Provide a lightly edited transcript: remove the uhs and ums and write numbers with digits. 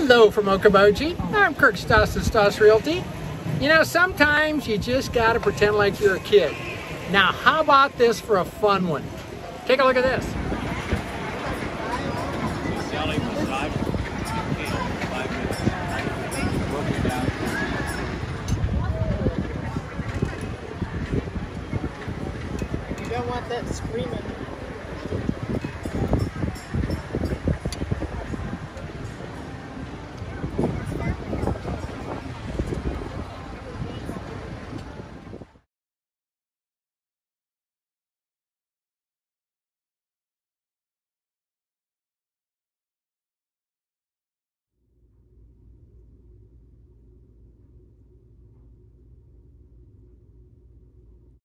Hello from Okoboji. I'm Kirk Stoss of Stoss Realty. You know, sometimes you just got to pretend like you're a kid. Now, how about this for a fun one? Take a look at this.